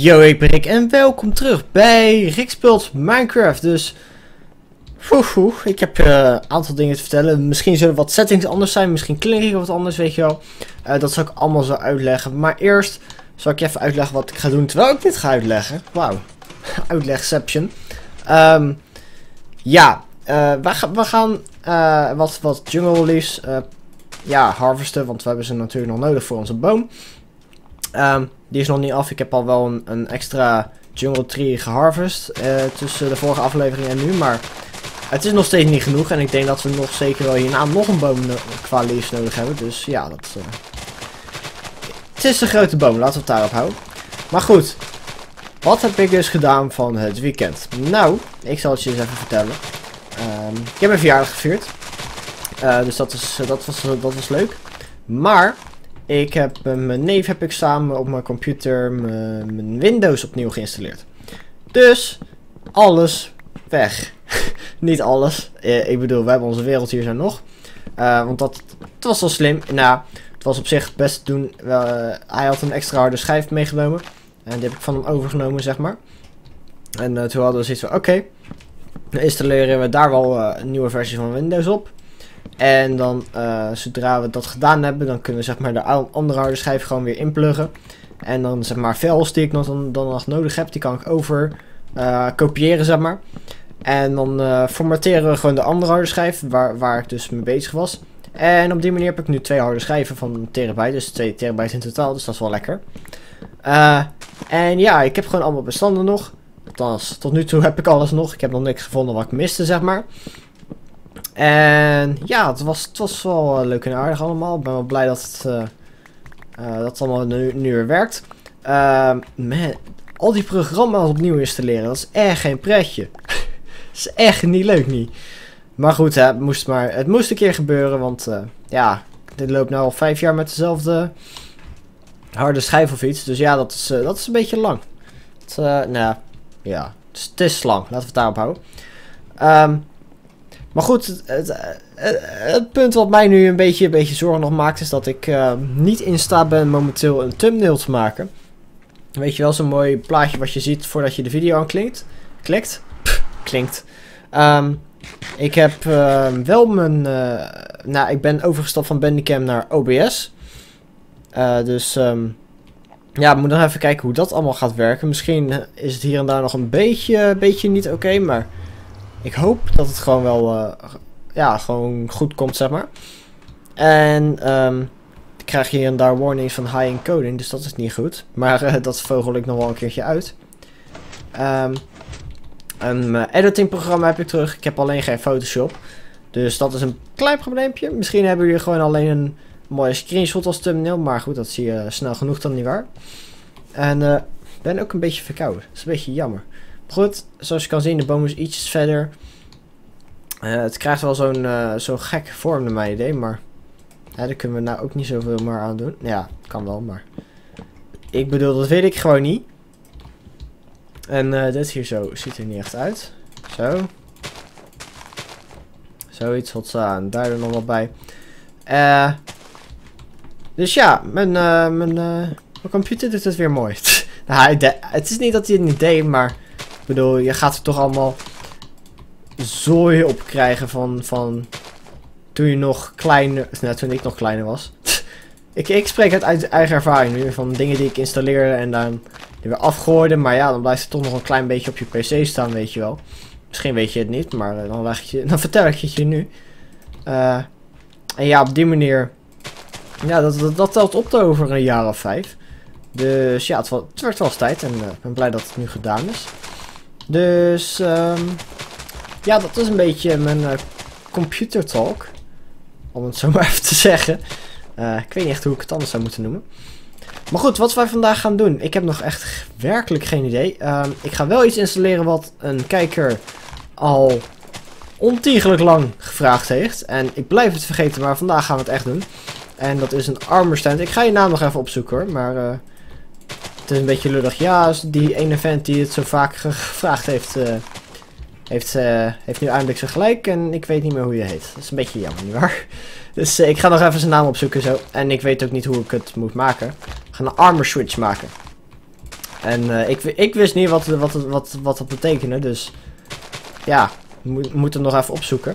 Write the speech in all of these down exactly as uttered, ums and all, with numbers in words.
Yo, ik ben Rick en welkom terug bij Rick Speelt Minecraft. Dus, oeh, oeh, ik heb een uh, aantal dingen te vertellen. Misschien zullen wat settings anders zijn, misschien klink ik wat anders, weet je wel. Uh, dat zal ik allemaal zo uitleggen. Maar eerst zal ik je even uitleggen wat ik ga doen terwijl ik dit ga uitleggen. Wauw, uitlegception. Um, ja, uh, we, ga, we gaan uh, wat, wat jungle leaves uh, ja, harvesten, want we hebben ze natuurlijk nog nodig voor onze boom. Um, die is nog niet af. Ik heb al wel een, een extra jungle tree geharvest uh, tussen de vorige aflevering en nu. Maar het is nog steeds niet genoeg. En ik denk dat we nog zeker wel hierna nog een boom no qua leaves nodig hebben. Dus ja, dat, uh... het is een grote boom. Laten we het daarop houden. Maar goed. Wat heb ik dus gedaan van het weekend? Nou, ik zal het je eens even vertellen. Um, ik heb mijn verjaardag gevierd. Uh, dus dat, is, dat, was, dat was leuk. Maar ik heb uh, mijn neef heb ik samen op mijn computer mijn Windows opnieuw geïnstalleerd. Dus alles weg. Niet alles. Uh, ik bedoel, we hebben onze wereld hier zo nog. Uh, want dat het was wel slim. Nou, het was op zich best te doen. Uh, hij had een extra harde schijf meegenomen. En die heb ik van hem overgenomen, zeg maar. En uh, toen hadden we zoiets van, oké. Okay, dan installeren we daar wel uh, een nieuwe versie van Windows op. En dan, uh, zodra we dat gedaan hebben, dan kunnen we zeg maar de andere harde schijf gewoon weer inpluggen. En dan zeg maar files die ik nog, dan, dan nog nodig heb, die kan ik over uh, kopiëren, zeg maar. En dan uh, formateren we gewoon de andere harde schijf, waar, waar ik dus mee bezig was. En op die manier heb ik nu twee harde schijven van een terabyte, dus twee terabyte in totaal, dus dat is wel lekker. Uh, en ja, ik heb gewoon allemaal bestanden nog. Althans, tot nu toe heb ik alles nog. Ik heb nog niks gevonden wat ik miste, zeg maar. En ja, het was, het was wel uh, leuk en aardig allemaal. Ik ben wel blij dat het, uh, uh, dat het allemaal nu, nu weer werkt. Uh, man, al die programma's opnieuw installeren, dat is echt geen pretje. Dat is echt niet leuk, niet. Maar goed, hè, het, moest maar, het moest een keer gebeuren, want uh, ja, dit loopt nu al vijf jaar met dezelfde harde schijf of iets. Dus ja, dat is, uh, dat is een beetje lang. Het, uh, nou ja, het is, het is lang. Laten we het daarop houden. Um, Maar goed, het, het, het, het punt wat mij nu een beetje, een beetje zorgen nog maakt, is dat ik uh, niet in staat ben momenteel een thumbnail te maken. Weet je wel, zo'n mooi plaatje wat je ziet voordat je de video aanklikt. Klikt? Pff, klinkt. Um, ik heb uh, wel mijn... Uh, nou, ik ben overgestapt van Bandicam naar O B S. Uh, dus um, ja, we moeten nog even kijken hoe dat allemaal gaat werken. Misschien is het hier en daar nog een beetje, beetje niet oké, okay, maar ik hoop dat het gewoon wel, uh, ja, gewoon goed komt, zeg maar. En um, ik krijg hier en daar warnings van high encoding, dus dat is niet goed. Maar uh, dat vogel ik nog wel een keertje uit. Um, een uh, editing programma heb ik terug. Ik heb alleen geen Photoshop. Dus dat is een klein probleempje. Misschien hebben jullie gewoon alleen een mooie screenshot als thumbnail. Maar goed, dat zie je snel genoeg dan niet waar. En ik uh, ben ook een beetje verkouden. Dat is een beetje jammer. Goed, zoals je kan zien, de boom is iets verder. Uh, het krijgt wel zo'n uh, zo'n gekke vorm naar mijn idee, maar ja, daar kunnen we nou ook niet zoveel meer aan doen. Ja, kan wel, maar ik bedoel, dat weet ik gewoon niet. En uh, dit hier zo ziet er niet echt uit. Zo. Zoiets, hotza, en daar er nog wat bij. Uh, dus ja, mijn, uh, mijn, uh, mijn computer doet het weer mooi. Nou, het is niet dat hij het niet deed, maar ik bedoel, je gaat er toch allemaal zooi op krijgen van, van toen je nog kleiner, nou, toen ik nog kleiner was. ik, ik spreek uit, uit eigen ervaring nu, van dingen die ik installeerde en dan die weer afgooide. Maar ja, dan blijft het toch nog een klein beetje op je pc staan, weet je wel. Misschien weet je het niet, maar uh, dan, leg je, dan vertel ik het je nu. Uh, en ja, op die manier, ja, dat, dat, dat telt op over een jaar of vijf. Dus ja, het, het werd wel eens tijd en uh, ik ben blij dat het nu gedaan is. Dus um, ja, dat is een beetje mijn uh, computer talk. Om het zo maar even te zeggen. Uh, ik weet niet echt hoe ik het anders zou moeten noemen. Maar goed, wat wij vandaag gaan doen. Ik heb nog echt werkelijk geen idee. Um, ik ga wel iets installeren wat een kijker al ontiegelijk lang gevraagd heeft. En ik blijf het vergeten, maar vandaag gaan we het echt doen. En dat is een armor stand. Ik ga je naam nog even opzoeken hoor, maar uh, het is een beetje lullig. Ja, die ene vent die het zo vaak gevraagd heeft, uh, heeft, uh, heeft nu eindelijk zijn gelijk. En ik weet niet meer hoe je heet. Dat is een beetje jammer, nietwaar? Dus uh, ik ga nog even zijn naam opzoeken zo. En ik weet ook niet hoe ik het moet maken. We gaan een armor switch maken. En uh, ik, ik wist niet wat, wat, wat, wat dat betekende, dus ja, we mo moeten nog even opzoeken.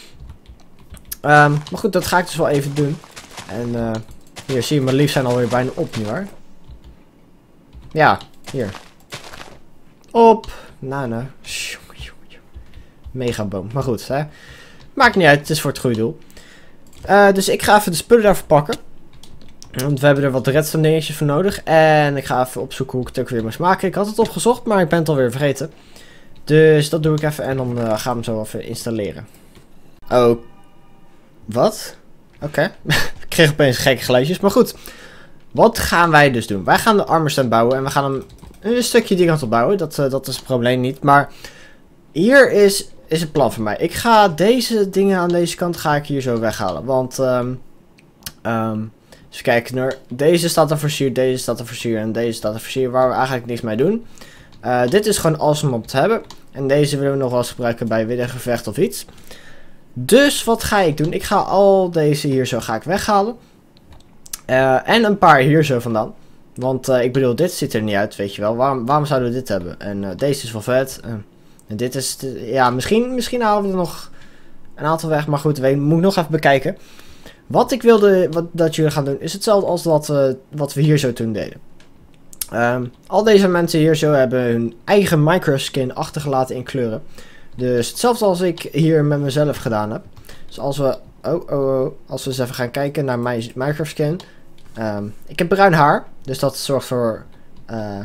Um, maar goed, dat ga ik dus wel even doen. En uh, hier zie je, mijn lief zijn alweer bijna op, nietwaar? Ja, hier. Op. Nou, nou. Megaboom. Maar goed, hè. Maakt niet uit, het is voor het goede doel. Uh, dus ik ga even de spullen daarvoor pakken. Want we hebben er wat redstone dingetjes voor nodig. En ik ga even opzoeken hoe ik het ook weer moest maken. Ik had het opgezocht, maar ik ben het alweer vergeten. Dus dat doe ik even en dan uh, gaan we hem zo even installeren. Oh. Wat? Oké. Okay. Ik kreeg opeens gekke geluidjes, maar goed. Wat gaan wij dus doen? Wij gaan de armor stand bouwen en we gaan hem een stukje die kant op bouwen. Dat, uh, dat is het probleem niet. Maar hier is, is het plan voor mij. Ik ga deze dingen aan deze kant ga ik hier zo weghalen. Want, um, um, dus kijken naar, deze staat er voor sier, deze staat er voor sier en deze staat er voor sier. Waar we eigenlijk niks mee doen. Uh, dit is gewoon awesome om te hebben. En deze willen we nog wel eens gebruiken bij widdengevecht of iets. Dus wat ga ik doen? Ik ga al deze hier zo ga ik weghalen. Uh, en een paar hier zo vandaan. Want uh, ik bedoel, dit ziet er niet uit, weet je wel. Waarom, waarom zouden we dit hebben? En uh, deze is wel vet. Uh, en dit is, ja, misschien, misschien halen we er nog een aantal weg. Maar goed, we moet ik nog even bekijken. Wat ik wilde wat, dat jullie gaan doen, is hetzelfde als wat, uh, wat we hier zo toen deden. Um, al deze mensen hier zo hebben hun eigen Minecraft skin achtergelaten in kleuren. Dus hetzelfde als ik hier met mezelf gedaan heb. Dus als we, oh, oh, oh, als we eens even gaan kijken naar mijn Minecraft skin. Um, ik heb bruin haar, dus dat zorgt voor, uh,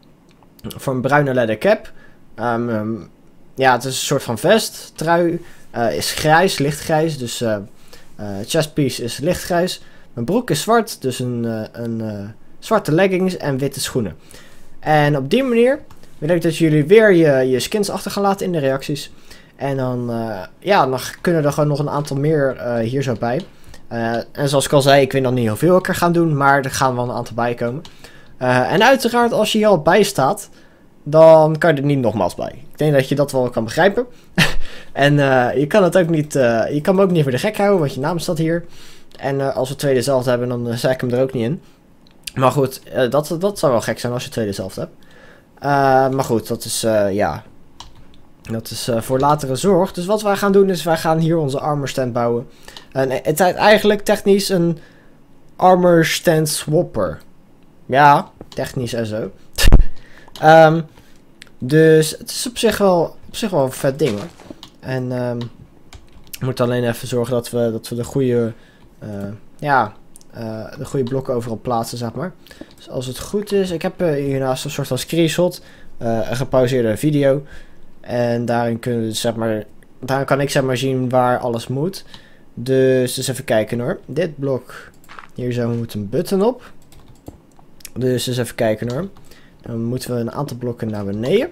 voor een bruine leather cap. Um, um, ja, het is een soort van vest. Trui uh, is grijs, lichtgrijs, dus uh, uh, chestpiece is lichtgrijs. Mijn broek is zwart, dus een, uh, een uh, zwarte leggings en witte schoenen. En op die manier wil ik dat jullie weer je, je skins achter gaan laten in de reacties. En dan, uh, ja, dan kunnen er gewoon nog een aantal meer uh, hier zo bij. Uh, en zoals ik al zei, ik weet nog niet hoeveel ik er ga doen, maar er gaan wel een aantal bij komen. Uh, en uiteraard, als je hier al bij staat, dan kan je er niet nogmaals bij. Ik denk dat je dat wel kan begrijpen. En uh, je kan het ook niet, uh, je kan hem ook niet voor de gek houden, want je naam staat hier. En uh, als we twee dezelfde hebben, dan uh, zet ik hem er ook niet in. Maar goed, uh, dat, dat zou wel gek zijn als je twee dezelfde hebt. Uh, maar goed, dat is, uh, ja, dat is uh, voor latere zorg. Dus wat wij gaan doen is, wij gaan hier onze armor stand bouwen. En het is eigenlijk technisch een armor stand swapper. Ja, technisch en zo. um, dus het is op zich wel, op zich wel een vet ding hoor. En um, we moeten alleen even zorgen dat we, dat we de goede, uh, ja, uh, de goede blokken overal plaatsen, zeg maar. Dus als het goed is, ik heb uh, hiernaast een soort van screenshot, uh, een gepauzeerde video. En daarin kunnen we, zeg maar, daarin kan ik zeg maar zien waar alles moet. Dus, dus even kijken hoor. Dit blok, hier zo moet een button op. Dus dus even kijken hoor. Dan moeten we een aantal blokken naar beneden.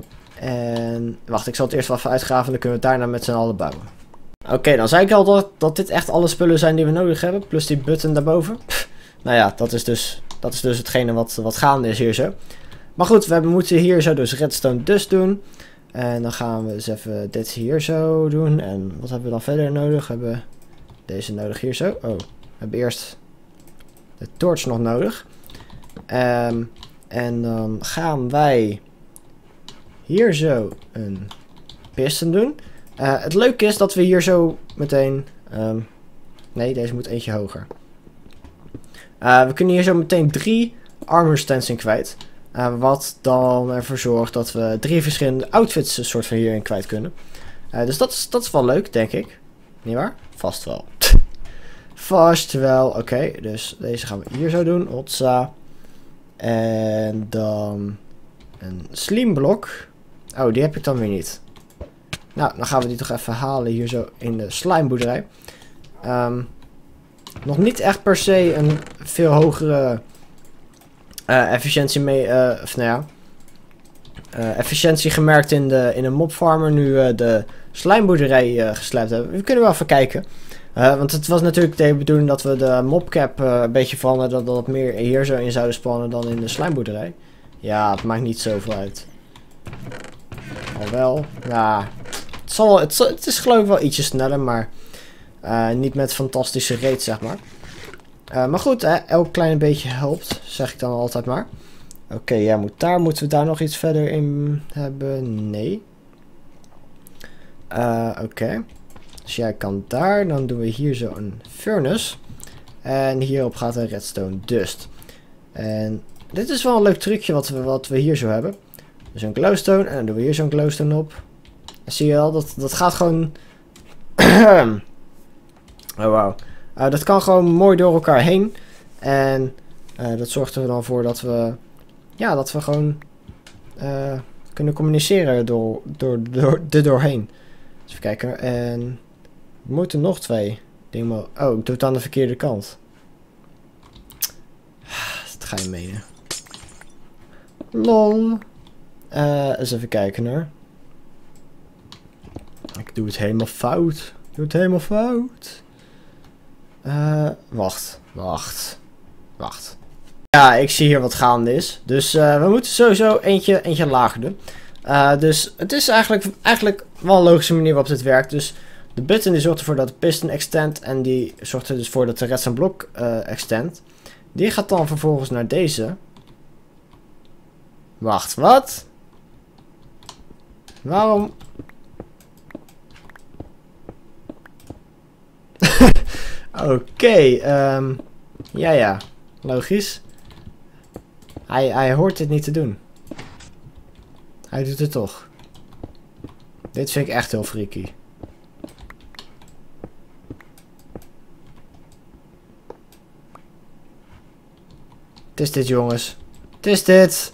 En wacht, ik zal het eerst wel even uitgraven. Dan kunnen we het daarna met z'n allen bouwen. Oké, okay, dan zei ik al dat, dat dit echt alle spullen zijn die we nodig hebben. Plus die button daarboven. Nou ja, dat is dus, dat is dus hetgene wat, wat gaande is hier zo. Maar goed, we moeten hier zo dus redstone dust doen. En dan gaan we eens even dit hier zo doen. En wat hebben we dan verder nodig? We hebben deze nodig hier zo. Oh, we hebben eerst de torch nog nodig. Um, en dan gaan wij hier zo een piston doen. Uh, het leuke is dat we hier zo meteen... Um, nee, deze moet eentje hoger. Uh, we kunnen hier zo meteen drie armor stands in kwijt. Uh, wat dan ervoor zorgt dat we drie verschillende outfits een soort van hierin kwijt kunnen. Uh, dus dat is, dat is wel leuk, denk ik. Niet waar? Vast wel. Vast wel. Oké, okay, dus deze gaan we hier zo doen. Otsa. En dan een slim blok. Oh, die heb ik dan weer niet. Nou, dan gaan we die toch even halen hier zo in de slijmboerderij. Um, nog niet echt per se een veel hogere uh, efficiëntie mee, uh, of nou ja, uh, efficiëntie gemerkt in de in een mobfarmer nu uh, de slijmboerderij uh, geslept hebben. We kunnen wel even kijken. Uh, want het was natuurlijk de bedoeling dat we de mobcap uh, een beetje veranderen, dat we wat meer hier zo in zouden spannen dan in de slijmboerderij. Ja, het maakt niet zoveel uit. Al wel, ja, het, zal, het, zal, het is geloof ik wel ietsje sneller, maar uh, niet met fantastische rates, zeg maar. Uh, maar goed, hè, elk klein beetje helpt, zeg ik dan altijd maar. Oké, okay, ja, moet daar, moeten we daar nog iets verder in hebben? Nee. Uh, Oké. Okay. Dus jij kan daar. Dan doen we hier zo een furnace. En hierop gaat een redstone dust. En dit is wel een leuk trucje wat we, wat we hier zo hebben. Dus een glowstone. En dan doen we hier zo'n glowstone op. En zie je al, dat, dat gaat gewoon... oh, wauw. Uh, dat kan gewoon mooi door elkaar heen. En uh, dat zorgt er dan voor dat we... Ja, dat we gewoon... Uh, kunnen communiceren door, door, door, er doorheen. Dus even kijken. En... We moeten nog twee dingen... Oh, ik doe het aan de verkeerde kant. Dat ga je menen. Lol. Uh, eens even kijken hoor. Ik doe het helemaal fout. Ik doe het helemaal fout. Uh, wacht. Wacht. Wacht. Ja, ik zie hier wat gaande is. Dus uh, we moeten sowieso eentje, eentje lager doen. Uh, dus het is eigenlijk, eigenlijk wel een logische manier waarop dit werkt. Dus de button die zorgt ervoor dat de piston extend. En die zorgt er dus voor dat de redstone blok uh, extend. Die gaat dan vervolgens naar deze. Wacht, wat? Waarom? Oké, okay, um, ja ja, logisch. Hij, hij hoort dit niet te doen. Hij doet het toch. Dit vind ik echt heel freaky. Het is dit jongens. Het is dit.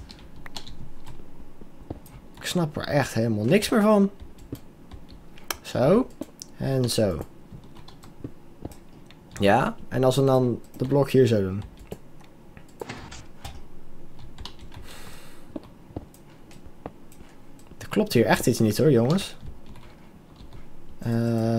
Ik snap er echt helemaal niks meer van. Zo. En zo. Ja, en als we dan de blok hier zo doen. Er klopt hier echt iets niet hoor, jongens. Uh...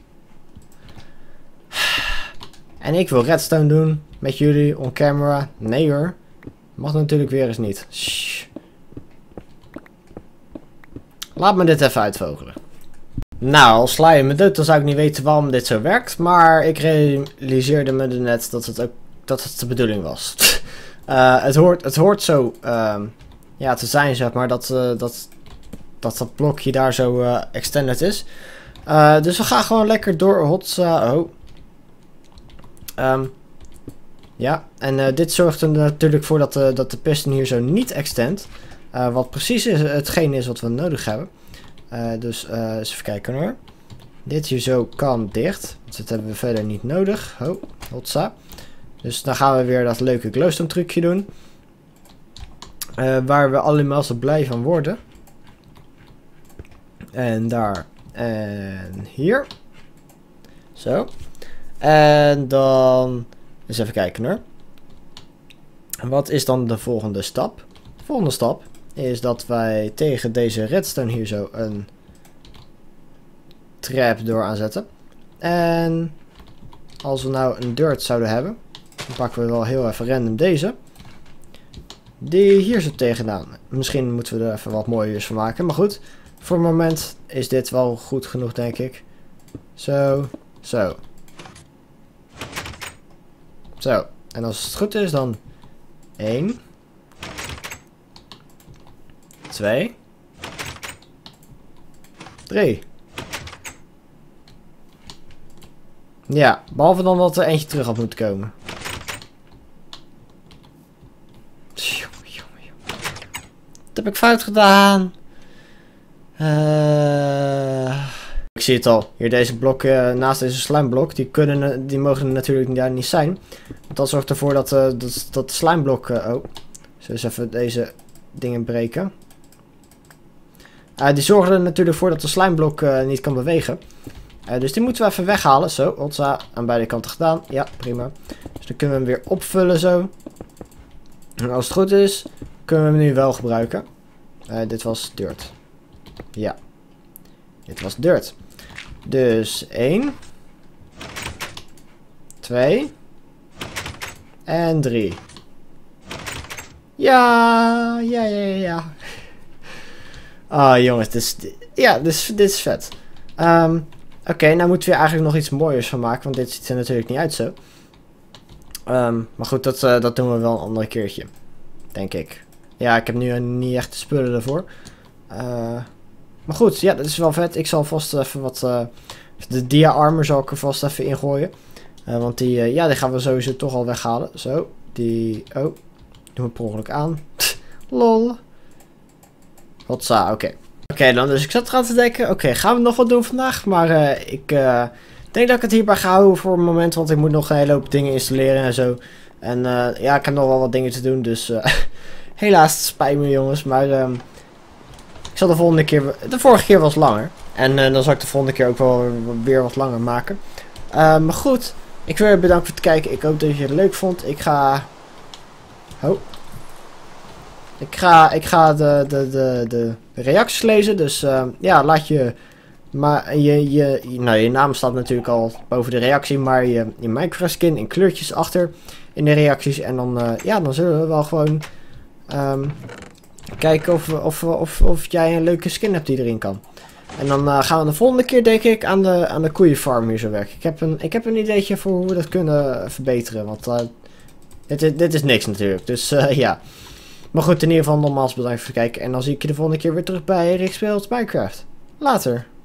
En ik wil redstone doen met jullie on camera. Nee hoor. Mag natuurlijk weer eens niet. Shh. Laat me dit even uitvogelen. Nou, als sla je me dood, dan zou ik niet weten waarom dit zo werkt. Maar ik realiseerde me er net dat het ook dat het de bedoeling was. uh, het, hoort, het hoort zo uh, ja, te zijn, zeg maar, dat, uh, dat, dat dat blokje daar zo uh, extended is. Uh, dus we gaan gewoon lekker door hot. Uh, oh. Um, ja, en uh, dit zorgt er natuurlijk voor dat de, dat de piston hier zo niet extend. Uh, wat precies is, hetgeen is wat we nodig hebben. Uh, dus uh, eens even kijken hoor. Dit hier zo kan dicht. Want dat hebben we verder niet nodig. Oh, hotsa. Dus dan gaan we weer dat leuke glowstone trucje doen. Uh, waar we allemaal zo blij van worden. En daar. En hier. Zo. En dan... eens even kijken hoor. Wat is dan de volgende stap? De volgende stap is dat wij tegen deze redstone hier zo een trap door aanzetten. En als we nou een dirt zouden hebben, dan pakken we wel heel even random deze. Die hier zo tegenaan. Misschien moeten we er even wat mooiers van maken. Maar goed, voor het moment is dit wel goed genoeg denk ik. Zo, zo. Zo. En als het goed is dan één. twee. drie. Ja, behalve dan dat er eentje terug had moeten komen. Wat heb ik fout gedaan? Uh... Ik zie het al. Hier deze blokken naast deze slijmblok. Die, kunnen, die mogen er natuurlijk daar niet zijn. Want dat zorgt ervoor dat, uh, dat, dat slijmblok... Uh, oh. Zullen we eens even deze dingen breken. Uh, die zorgen er natuurlijk voor dat de slijmblok uh, niet kan bewegen. Uh, dus die moeten we even weghalen. Zo, hotsa. Aan beide kanten gedaan. Ja, prima. Dus dan kunnen we hem weer opvullen zo. En als het goed is, kunnen we hem nu wel gebruiken. Uh, dit was dirt. Ja. Dit was dirt. Dus één. twee. En drie. Ja, ja, ja, ja. Ah, jongens, dit is, ja, dit is, dit is vet. Um, Oké, okay, nou moeten we er eigenlijk nog iets mooiers van maken, want dit ziet er natuurlijk niet uit zo. Um, maar goed, dat, uh, dat doen we wel een ander keertje. Denk ik. Ja, ik heb nu niet echt de spullen ervoor. Uh, maar goed, ja, dat is wel vet. Ik zal vast even wat... Uh, de dia armor zal ik er vast even ingooien. Uh, want die, uh, ja, die gaan we sowieso toch al weghalen. Zo, die... Oh, doen we per ongeluk aan. Lol. Hotza, oké. Okay. Oké, okay, dan dus ik zat eraan te denken. Oké, okay, gaan we nog wat doen vandaag? Maar uh, ik uh, denk dat ik het hierbij ga houden voor het moment. Want ik moet nog een hele hoop dingen installeren en zo. En uh, ja, ik heb nog wel wat dingen te doen. Dus uh, helaas, spijt me jongens. Maar um, ik zal de volgende keer... De vorige keer was langer. En uh, dan zal ik de volgende keer ook wel weer wat langer maken. Uh, maar goed, ik wil je bedanken voor het kijken. Ik hoop dat je het leuk vond. Ik ga... Oh. Ik ga, ik ga de, de, de, de reacties lezen. Dus uh, ja, laat je... Maar je, je, nou, je naam staat natuurlijk al boven de reactie. Maar je, je Minecraft skin in kleurtjes achter in de reacties. En dan, uh, ja, dan zullen we wel gewoon... Um, kijken of, of, of, of jij een leuke skin hebt die erin kan. En dan uh, gaan we de volgende keer denk ik aan de, aan de koeienfarm hier zo werken. Ik heb een, ik heb een ideetje voor hoe we dat kunnen verbeteren. Want uh, dit, dit is niks natuurlijk. Dus uh, ja. Maar goed, in ieder geval nogmaals bedankt voor het kijken. En dan zie ik je de volgende keer weer terug bij Rick Speelt Minecraft. Later.